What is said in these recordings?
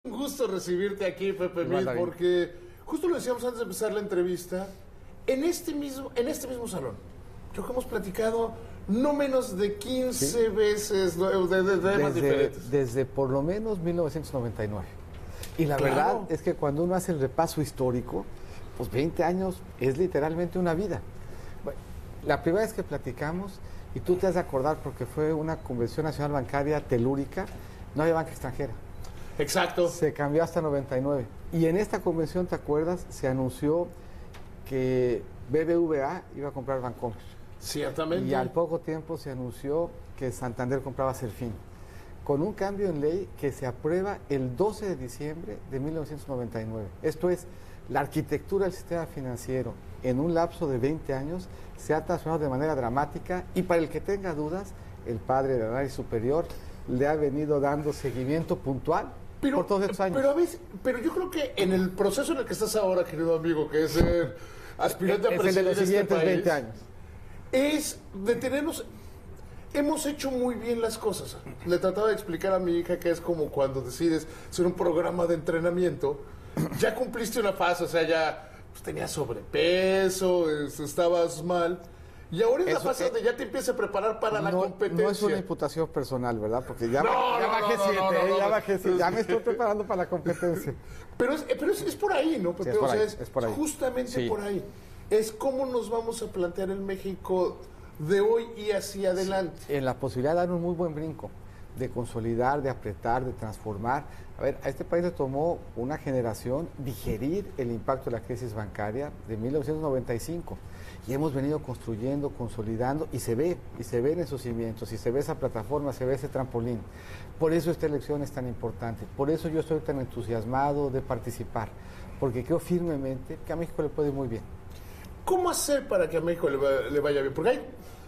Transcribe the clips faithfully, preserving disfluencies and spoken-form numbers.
Un gusto recibirte aquí, Pepe Mid, porque justo lo decíamos antes de empezar la entrevista, en este mismo, en este mismo salón, creo que hemos platicado no menos de quince ¿Sí? veces de, de, de temas desde, diferentes. Desde por lo menos mil novecientos noventa y nueve. Y la Claro. verdad es que cuando uno hace el repaso histórico, pues veinte años es literalmente una vida. Bueno, la primera vez que platicamos, y tú te has de acordar porque fue una convención nacional bancaria telúrica, no había banca extranjera. Exacto. Se cambió hasta noventa y nueve. Y en esta convención, ¿te acuerdas? Se anunció que B B V A iba a comprar Bancomer. Ciertamente. Y al poco tiempo se anunció que Santander compraba Serfín. Con un cambio en ley que se aprueba el doce de diciembre de mil novecientos noventa y nueve. Esto es, la arquitectura del sistema financiero en un lapso de veinte años se ha transformado de manera dramática y para el que tenga dudas, el padre del análisis superior le ha venido dando seguimiento puntual pero, por todos estos años. Pero, a veces, pero yo creo que en el proceso en el que estás ahora, querido amigo, que es ser aspirante a es presidir el de los este siguientes país, veinte años. Es detenernos. Hemos hecho muy bien las cosas. Le trataba de explicar a mi hija que es como cuando decides hacer un programa de entrenamiento. Ya cumpliste una fase, o sea, ya pues, tenías sobrepeso, estabas mal. Y ahora es Eso, la fase eh, donde ya te empiezas a preparar para la no, competencia. No es una imputación personal, ¿verdad? Porque ya, no, ya no, bajé no, siete, no, no, no, ya no. bajé siete, ya me estoy preparando para la competencia. Pero es, pero es, es por ahí, ¿no? Pepe? Sí, es por o sea, ahí, es, es por ahí. justamente Sí. por ahí. Es cómo nos vamos a plantear el México de hoy y hacia adelante. Sí, en la posibilidad de dar un muy buen brinco, de consolidar, de apretar, de transformar. A ver, a este país le tomó una generación digerir el impacto de la crisis bancaria de mil novecientos noventa y cinco. Y hemos venido construyendo, consolidando, y se ve, y se ven esos cimientos, y se ve esa plataforma, se ve ese trampolín. Por eso esta elección es tan importante, por eso yo estoy tan entusiasmado de participar, porque creo firmemente que a México le puede ir muy bien. ¿Cómo hacer para que a México le, va- le vaya bien? Porque hay,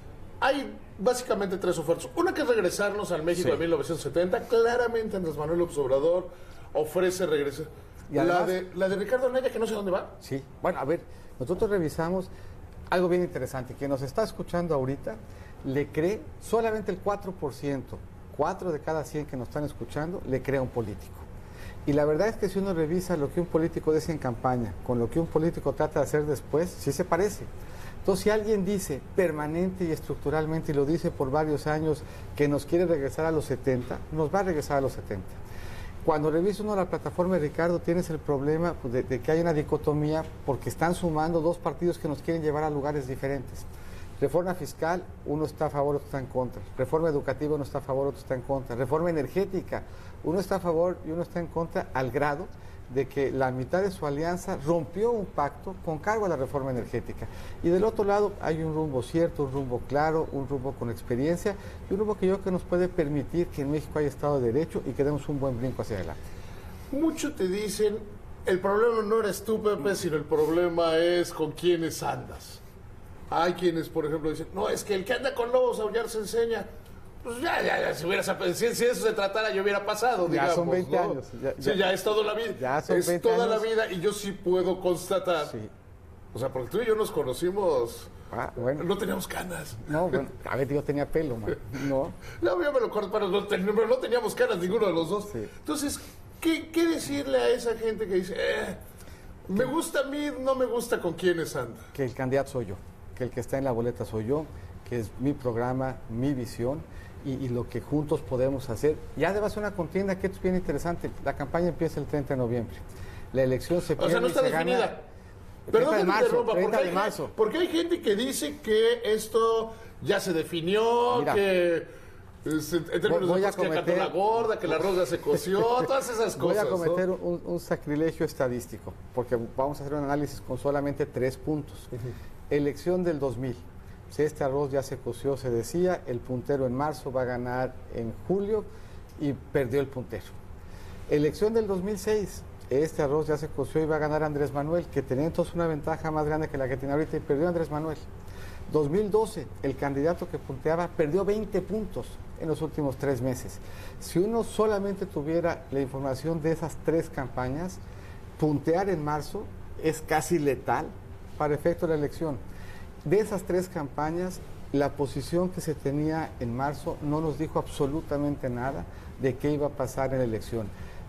hay básicamente tres ofertas. Una que es regresarnos al México Sí. de mil novecientos setenta. Claramente Andrés Manuel López Obrador ofrece regresar. Y además- la, de, la de Ricardo Anaya, que no sé dónde va. Sí, bueno, a ver, nosotros revisamos algo bien interesante. Quien nos está escuchando ahorita le cree solamente el cuatro por ciento, cuatro de cada cien que nos están escuchando, le cree a un político. Y la verdad es que si uno revisa lo que un político dice en campaña con lo que un político trata de hacer después, sí se parece. Entonces, si alguien dice permanente y estructuralmente, y lo dice por varios años, que nos quiere regresar a los setenta, nos va a regresar a los setenta. Cuando revisa uno la plataforma de Ricardo, tienes el problema pues, de, de que hay una dicotomía porque están sumando dos partidos que nos quieren llevar a lugares diferentes. Reforma fiscal, uno está a favor, otro está en contra. Reforma educativa, uno está a favor, otro está en contra. Reforma energética, uno está a favor y uno está en contra, al grado de que la mitad de su alianza rompió un pacto con cargo a la reforma energética. Y del otro lado hay un rumbo cierto, un rumbo claro, un rumbo con experiencia y un rumbo que yo creo que nos puede permitir que en México haya Estado de Derecho y que demos un buen brinco hacia adelante. Muchos te dicen, el problema no eres tú, Pepe, sino el problema es con quiénes andas. Hay quienes, por ejemplo, dicen, no, es que el que anda con lobos a aullar se enseña. Pues ya, ya, ya, si, hubiera, si, si de eso se tratara, yo hubiera pasado, Ya digamos. son veinte ¿no? años. Ya, sí, ya, ya es toda la vida. Ya son es veinte toda años. la vida y yo sí puedo constatar. Sí. O sea, porque tú y yo nos conocimos, Ah, bueno. no teníamos canas. No, bueno, a ver, yo tenía pelo, man. No. No, yo me lo corto, pero no, ten- pero no teníamos canas ninguno de los dos. Sí. Entonces, ¿qué, ¿qué decirle a esa gente que dice, eh, me gusta a mí, no me gusta con quiénes anda? Que el candidato soy yo, que el que está en la boleta soy yo, que es mi programa, mi visión y, y lo que juntos podemos hacer. Ya debe ser una contienda que es bien interesante. La campaña empieza el treinta de noviembre. La elección se O pierde sea, no y está se gana definida. el Perdón treinta de que te marzo, interrumpa, porque treinta hay, de marzo. porque hay gente que dice que esto ya se definió, Mira. que es, en términos Voy de a cosas, que cantó cometer- la gorda, que la rosa se coció, todas esas Voy cosas. a cometer ¿no? un, un sacrilegio estadístico, porque vamos a hacer un análisis con solamente tres puntos. Elección del dos mil. Si este arroz ya se coció, se decía, el puntero en marzo va a ganar en julio y perdió el puntero. Elección del dos mil seis. Este arroz ya se coció y va a ganar Andrés Manuel, que tenía entonces una ventaja más grande que la que tiene ahorita y perdió Andrés Manuel. dos mil doce, el candidato que punteaba perdió veinte puntos en los últimos tres meses. Si uno solamente tuviera la información de esas tres campañas, puntear en marzo es casi letal para efecto de la elección. De esas tres campañas, la posición que se tenía en marzo no nos dijo absolutamente nada de qué iba a pasar en la elección.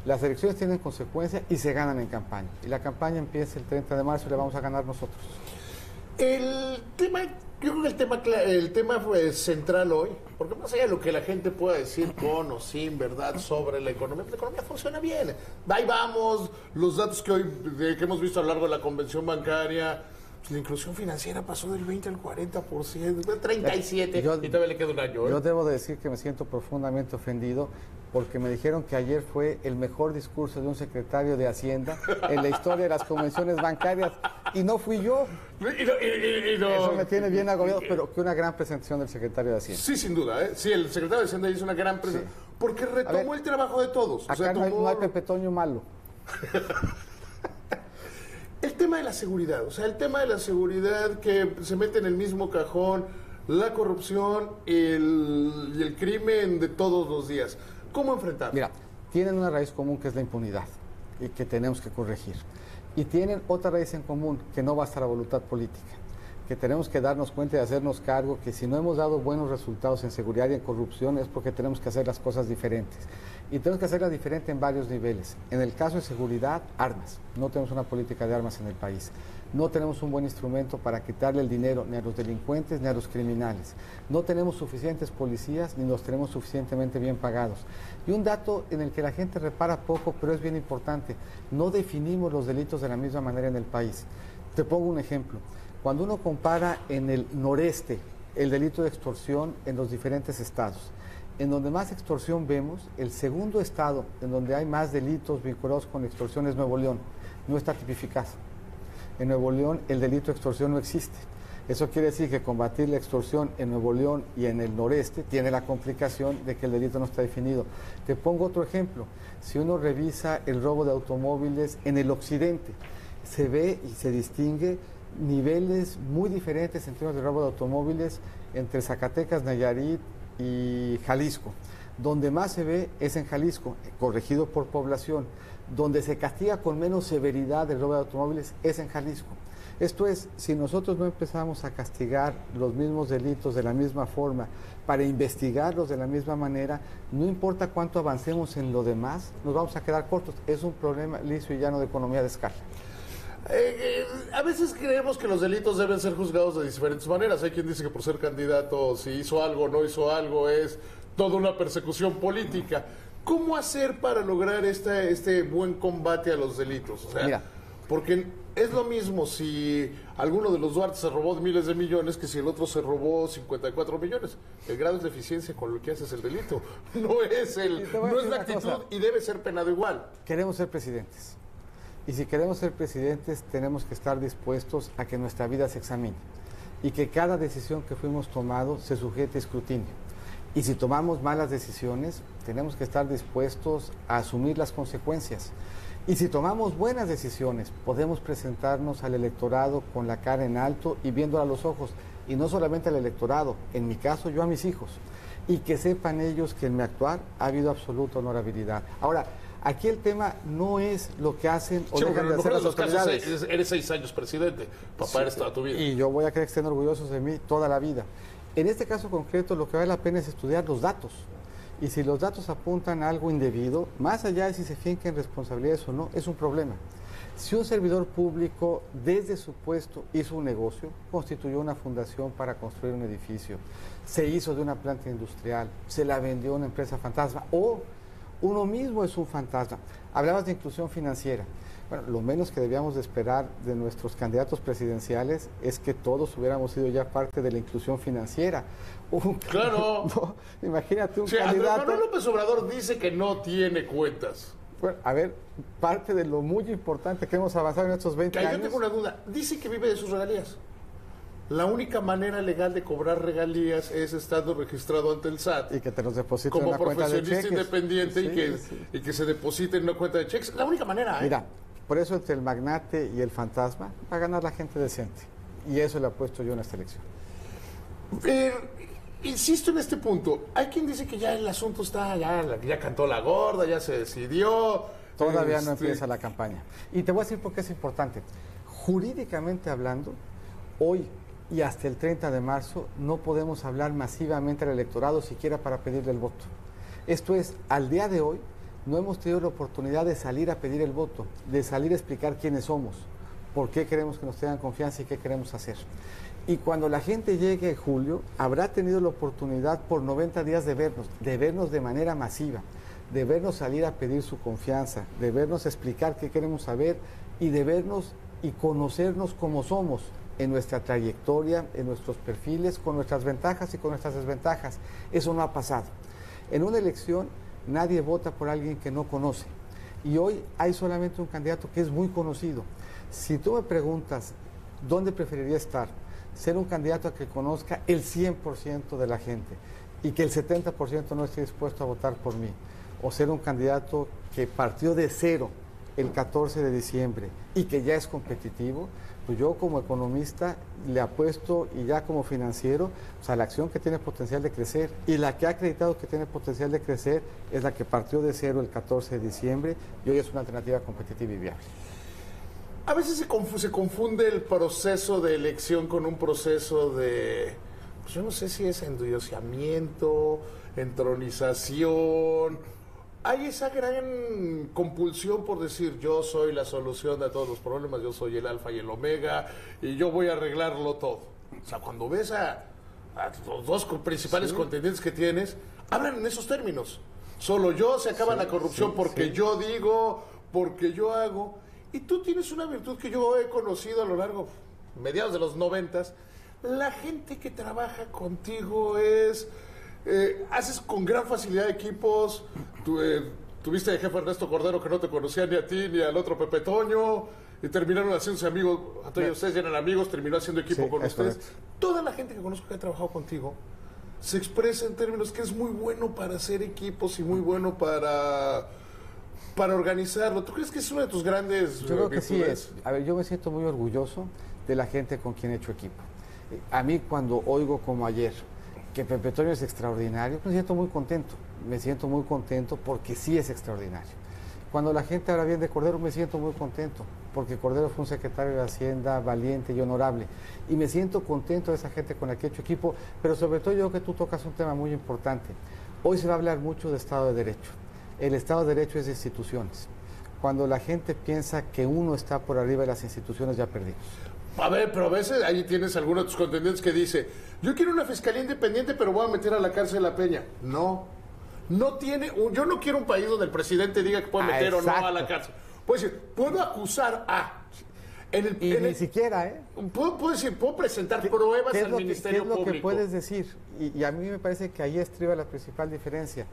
Las elecciones tienen consecuencias y se ganan en campaña. Y la campaña empieza el treinta de marzo y la vamos a ganar nosotros. El tema, yo creo que el tema, el tema fue central hoy, porque más allá de lo que la gente pueda decir con o sin verdad sobre la economía, la economía funciona bien. Ahí vamos, los datos que hoy de, que hemos visto a lo largo de la convención bancaria, pues la inclusión financiera pasó del veinte al cuarenta por ciento, treinta y siete, yo, y todavía le queda un año. ¿eh? Yo debo de decir que me siento profundamente ofendido porque me dijeron que ayer fue el mejor discurso de un secretario de Hacienda en la historia de las convenciones bancarias y no fui yo. Y no, y, y no, Eso me tiene bien agobiado, pero que una gran presentación del secretario de Hacienda. Sí, sin duda. ¿eh? Sí, el secretario de Hacienda hizo una gran presentación, sí. Porque retomó ver, el trabajo de todos. Acá o sea, no, hay, tomó... no hay Pepe Toño malo. El tema de la seguridad, o sea, el tema de la seguridad que se mete en el mismo cajón, la corrupción el, y el crimen de todos los días. ¿Cómo enfrentarlo? Mira, tienen una raíz común que es la impunidad y que tenemos que corregir. Y tienen otra raíz en común que no va a estar a voluntad política, que tenemos que darnos cuenta y hacernos cargo que si no hemos dado buenos resultados en seguridad y en corrupción es porque tenemos que hacer las cosas diferentes. Y tenemos que hacerlas diferentes en varios niveles. En el caso de seguridad, armas. No tenemos una política de armas en el país. No tenemos un buen instrumento para quitarle el dinero ni a los delincuentes ni a los criminales. No tenemos suficientes policías ni los tenemos suficientemente bien pagados. Y un dato en el que la gente repara poco, pero es bien importante, no definimos los delitos de la misma manera en el país. Te pongo un ejemplo. Cuando uno compara en el noreste el delito de extorsión en los diferentes estados, en donde más extorsión vemos, el segundo estado en donde hay más delitos vinculados con extorsión es Nuevo León. No está tipificado. En Nuevo León el delito de extorsión no existe. Eso quiere decir que combatir la extorsión en Nuevo León y en el noreste tiene la complicación de que el delito no está definido. Te pongo otro ejemplo. Si uno revisa el robo de automóviles en el occidente, se ve y se distingue niveles muy diferentes en términos de robo de automóviles entre Zacatecas, Nayarit y Jalisco. Donde más se ve es en Jalisco, corregido por población. Donde se castiga con menos severidad el robo de automóviles es en Jalisco. Esto es, si nosotros no empezamos a castigar los mismos delitos de la misma forma, para investigarlos de la misma manera, no importa cuánto avancemos en lo demás, nos vamos a quedar cortos. Es un problema liso y llano de economía de escala. Eh, eh, a veces creemos que los delitos deben ser juzgados de diferentes maneras. Hay quien dice que por ser candidato, si hizo algo o no hizo algo, es toda una persecución política. ¿Cómo hacer para lograr este, este buen combate a los delitos? O sea, Mira. Porque es lo mismo si alguno de los Duarte se robó miles de millones que si el otro se robó cincuenta y cuatro millones. El grado de eficiencia con lo que haces el delito. No es, el, no es la actitud cosa. Y debe ser penado igual. Queremos ser presidentes. Y si queremos ser presidentes, tenemos que estar dispuestos a que nuestra vida se examine y que cada decisión que fuimos tomando se sujete a escrutinio. Y si tomamos malas decisiones, tenemos que estar dispuestos a asumir las consecuencias. Y si tomamos buenas decisiones, podemos presentarnos al electorado con la cara en alto y viéndolo a los ojos. Y no solamente al electorado, en mi caso yo a mis hijos. Y que sepan ellos que en mi actuar ha habido absoluta honorabilidad. Ahora, aquí el tema no es lo que hacen o sí, dejan de hacer las autoridades. Casos, eres seis años presidente, papá, sí, eres toda tu vida. Y yo voy a querer que estén orgullosos de mí toda la vida. En este caso concreto, lo que vale la pena es estudiar los datos. Y si los datos apuntan a algo indebido, más allá de si se finquen responsabilidades o no, es un problema. Si un servidor público desde su puesto hizo un negocio, constituyó una fundación para construir un edificio, se hizo de una planta industrial, se la vendió a una empresa fantasma, o uno mismo es un fantasma. Hablabas de inclusión financiera. Bueno, lo menos que debíamos de esperar de nuestros candidatos presidenciales es que todos hubiéramos sido ya parte de la inclusión financiera. Un, claro. No, imagínate un sí, candidato... Manuel López Obrador dice que no tiene cuentas. Bueno, a ver, parte de lo muy importante que hemos avanzado en estos veinte que años... Yo tengo una duda. Dice que vive de sus regalías. La única manera legal de cobrar regalías es estando registrado ante el S A T. Y que te los depositen en una cuenta de cheques. Como profesionista independiente sí, y, que, sí. y que se deposite en una cuenta de cheques. La única manera, ¿eh? Mira, por eso entre el magnate y el fantasma va a ganar la gente decente. Y eso le apuesto yo en esta elección. Eh, insisto en este punto. Hay quien dice que ya el asunto está, ya, ya cantó la gorda, ya se decidió. Todavía este... no empieza la campaña. Y te voy a decir por qué es importante. Jurídicamente hablando, hoy y hasta el treinta de marzo no podemos hablar masivamente al electorado siquiera para pedirle el voto. Esto es, al día de hoy, no hemos tenido la oportunidad de salir a pedir el voto, de salir a explicar quiénes somos, por qué queremos que nos tengan confianza y qué queremos hacer. Y cuando la gente llegue en julio, habrá tenido la oportunidad por noventa días de vernos, de vernos de manera masiva, de vernos salir a pedir su confianza, de vernos explicar qué queremos saber y de vernos y conocernos como somos en nuestra trayectoria, en nuestros perfiles, con nuestras ventajas y con nuestras desventajas. Eso no ha pasado. En una elección nadie vota por alguien que no conoce y hoy hay solamente un candidato que es muy conocido. Si tú me preguntas dónde preferiría estar, ser un candidato a que conozca el cien por ciento de la gente y que el setenta por ciento no esté dispuesto a votar por mí, o ser un candidato que partió de cero el catorce de diciembre y que ya es competitivo, pues yo como economista le apuesto y ya como financiero, o sea, la acción que tiene potencial de crecer y la que ha acreditado que tiene potencial de crecer es la que partió de cero el catorce de diciembre y hoy es una alternativa competitiva y viable. A veces se confunde, se confunde el proceso de elección con un proceso de, pues yo no sé si es endiosamiento, entronización. Hay esa gran compulsión por decir yo soy la solución de todos los problemas, yo soy el alfa y el omega y yo voy a arreglarlo todo. O sea, cuando ves a, a los dos principales sí. contendientes que tienes, hablan en esos términos. Solo yo, se acaba sí, la corrupción sí, porque sí. yo digo, porque yo hago. Y tú tienes una virtud que yo he conocido a lo largo, mediados de los noventas. La gente que trabaja contigo es... Eh, haces con gran facilidad equipos. Tu, eh, tuviste de jefe a Ernesto Cordero que no te conocía ni a ti ni al otro Pepe Toño y terminaron haciéndose amigos. Antonio, ustedes ya eran amigos, terminó haciendo equipo sí, con ustedes. Correcto. Toda la gente que conozco que ha trabajado contigo se expresa en términos que es muy bueno para hacer equipos y muy bueno para... para organizarlo. ¿Tú crees que es uno de tus grandes Yo creo que virtudes? Sí es. A ver, yo me siento muy orgulloso de la gente con quien he hecho equipo. A mí cuando oigo como ayer que Pepe Toño es extraordinario, me siento muy contento. Me siento muy contento porque sí es extraordinario. Cuando la gente habla bien de Cordero, me siento muy contento porque Cordero fue un secretario de Hacienda valiente y honorable. Y me siento contento de esa gente con la que he hecho equipo, pero sobre todo yo creo que tú tocas un tema muy importante. Hoy se va a hablar mucho de Estado de Derecho. El Estado de Derecho es de instituciones. Cuando la gente piensa que uno está por arriba de las instituciones, ya perdimos. A ver, pero a veces ahí tienes alguno de tus contendientes que dice, yo quiero una fiscalía independiente, pero voy a meter a la cárcel a Peña. No, no tiene, yo no quiero un país donde el presidente diga que puede meter ah, o no a la cárcel. Puede decir, puedo acusar a... En el, y en ni el, siquiera, ¿eh? Puedo, puedo decir, puedo presentar ¿Qué, pruebas ¿qué al Ministerio Público. ¿Qué es lo Público? que puedes decir? Y, y a mí me parece que ahí estriba la principal diferencia.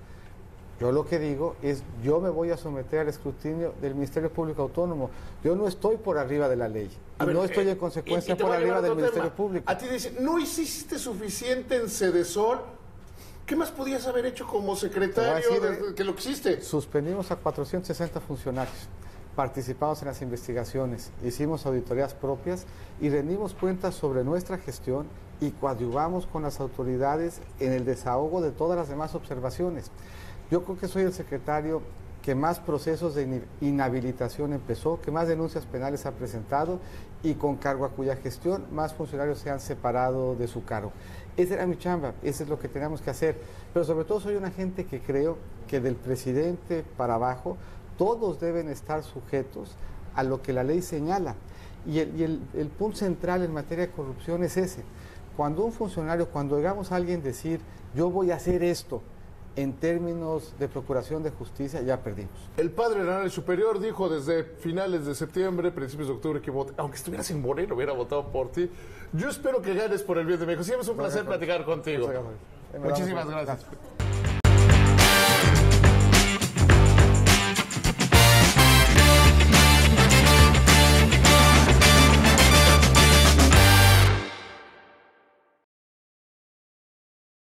Yo lo que digo es, yo me voy a someter al escrutinio del Ministerio Público Autónomo. Yo no estoy por arriba de la ley. Y ver, no estoy en consecuencia y, y por arriba del Ministerio tema. Público. A ti dicen, no hiciste suficiente en Sedesol. ¿Qué más podías haber hecho como secretario decir, de que lo hiciste? Suspendimos a cuatrocientos sesenta funcionarios. Participamos en las investigaciones, hicimos auditorías propias y rendimos cuentas sobre nuestra gestión y coadyuvamos con las autoridades en el desahogo de todas las demás observaciones. Yo creo que soy el secretario que más procesos de inhabilitación empezó, que más denuncias penales ha presentado y con cargo a cuya gestión más funcionarios se han separado de su cargo. Esa era mi chamba, eso es lo que teníamos que hacer. Pero sobre todo soy una gente que creo que del presidente para abajo todos deben estar sujetos a lo que la ley señala. Y el, y el, el punto central en materia de corrupción es ese. Cuando un funcionario, cuando oigamos a alguien decir, yo voy a hacer esto, en términos de procuración de justicia, ya perdimos. El padre Arenal Superior dijo desde finales de septiembre, principios de octubre, que vote, aunque estuvieras en Moreno, hubiera votado por ti. Yo espero que ganes por el bien de México. Siempre es un placer platicar contigo. Muchísimas gracias.